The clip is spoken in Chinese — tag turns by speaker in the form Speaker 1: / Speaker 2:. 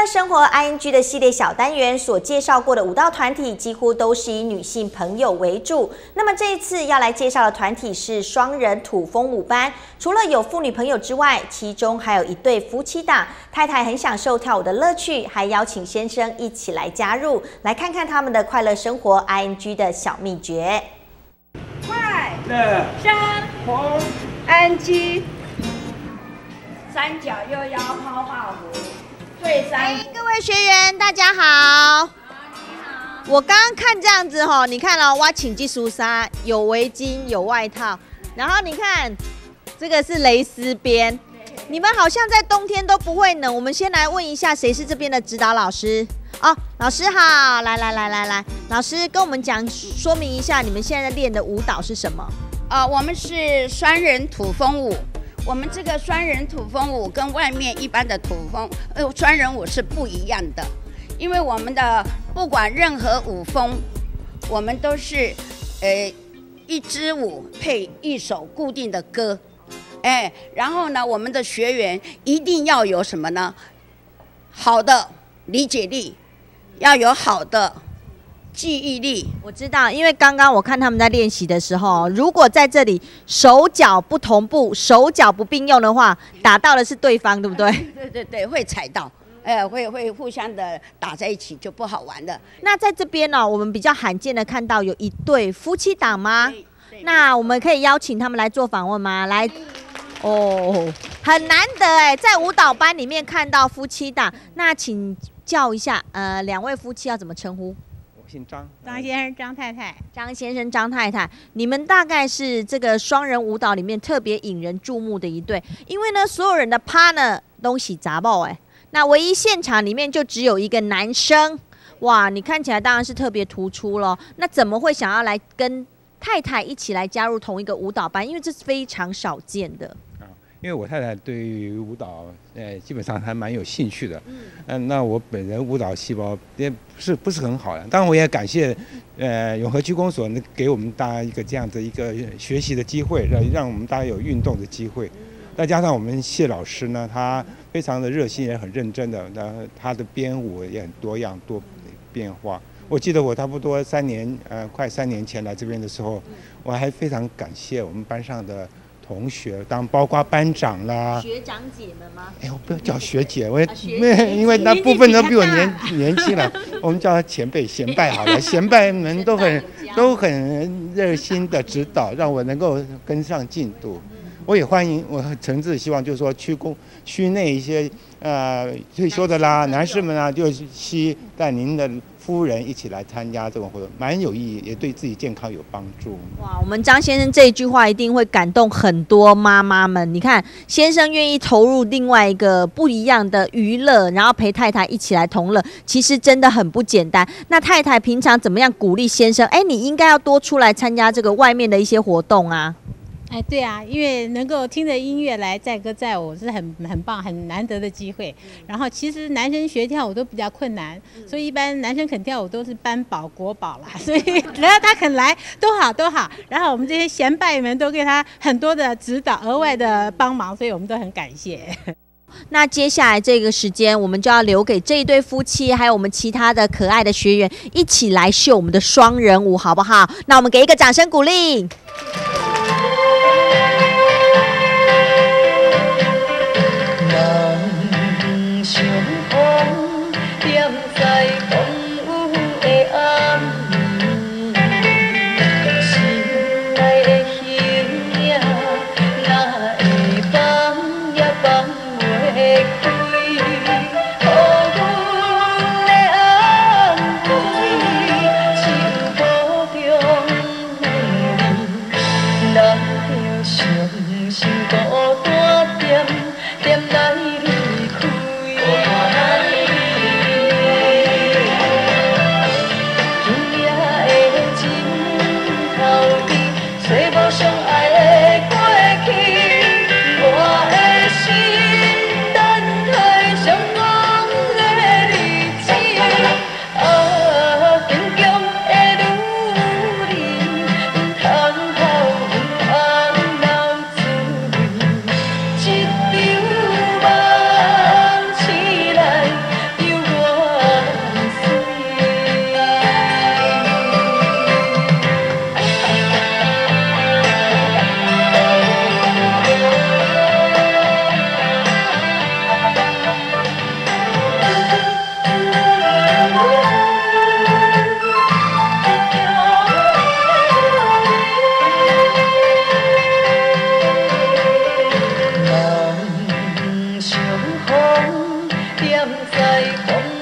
Speaker 1: 乐生活 ING 的系列小单元所介绍过的舞蹈团体，几乎都是以女性朋友为主。那么这一次要来介绍的团体是双人土风舞班。除了有妇女朋友之外，其中还有一对夫妻档，太太很享受跳舞的乐趣，还邀请先生一起来加入，来看看他们的快乐生活 ING 的小秘诀。
Speaker 2: 快乐生活 ING， 三角又腰抛画弧。对三，
Speaker 1: 各位学员大家好。我刚刚看这样子吼，你看哦，我请技术纱，有围巾，有外套，然后你看这个是蕾丝边。你们好像在冬天都不会冷。我们先来问一下，谁是这边的指导老师？哦，老师好，来，老师跟我们说明一下，你们现在练的舞蹈是什么？
Speaker 2: 我们是双人土风舞。我们这个双人土风舞跟外面一般的双人舞是不一样的，因为我们的不管任何舞风，我们都是一支舞配一首固定的歌，然后呢，我们的学员一定要有什么呢？好的理解力，要有好的记忆力。
Speaker 1: 我知道，因为刚刚我看他们在练习的时候，如果在这里手脚不同步、手脚不并用的话，打到的是对方，对不对？
Speaker 2: 对，会踩到，会互相的打在一起就不好玩了。
Speaker 1: 那在这边呢，我们比较罕见的看到有一对夫妻档吗？那我们可以邀请他们来做访问吗？来，哦，很难得在舞蹈班里面看到夫妻档。那请教一下，两位夫妻要怎么称呼？
Speaker 3: 姓张，
Speaker 4: 张先生、张太太。
Speaker 1: 张先生、张太太，你们大概是这个双人舞蹈里面特别引人注目的一对，因为呢，所有人的 partner 都是查某那唯一现场里面就只有一个男生，哇，你看起来当然是特别突出咯。那怎么会想要来跟太太一起来加入同一个舞蹈班？因为这是非常少见的。
Speaker 3: 因为我太太对于舞蹈，基本上还蛮有兴趣的。那我本人舞蹈细胞也不是很好的。当然，我也感谢，永和区公所给我们大家一个这样的一个学习的机会，让我们大家有运动的机会。再加上我们谢老师呢，他非常的热心，也很认真的，他的编舞也很多样多变化。我记得我差不多快3年前来这边的时候，我还非常感谢我们班上的同学，包括班长啦，
Speaker 1: 学长姐们吗？
Speaker 3: 我不要叫学姐，因为那部分都比我年轻了，我们叫他前辈、贤拜好了。贤拜们都很热心的指导，让我能够跟上进度。我也欢迎，我诚挚希望就是说区内一些退休的啦男士们啊，就带您的夫人一起来参加这种活动，蛮有意义，也对自己健康有帮助。
Speaker 1: 哇，我们张先生这一句话一定会感动很多妈妈们。你看，先生愿意投入另外一个不一样的娱乐，然后陪太太一起来同乐，其实真的很不简单。那太太平常怎么样鼓励先生？你应该要多出来参加这个外面的一些活动啊。
Speaker 4: 对啊，因为能够听着音乐来载歌载舞是很棒、很难得的机会。然后其实男生学跳舞都比较困难，所以一般男生肯跳舞都是班宝、国宝啦。所以只要他肯来，都好。然后我们这些贤拜们都给他很多的指导、额外的帮忙，所以我们都很感谢。
Speaker 1: 那接下来这个时间，我们就要留给这一对夫妻，还有我们其他的可爱的学员一起来秀我们的双人舞，好不好？那我们给一个掌声鼓励。
Speaker 5: 相逢点在风雨的暗，心内的形影哪会放也放袂开，予阮的安慰，像无中的你，咱着相守孤单点来离开。 在风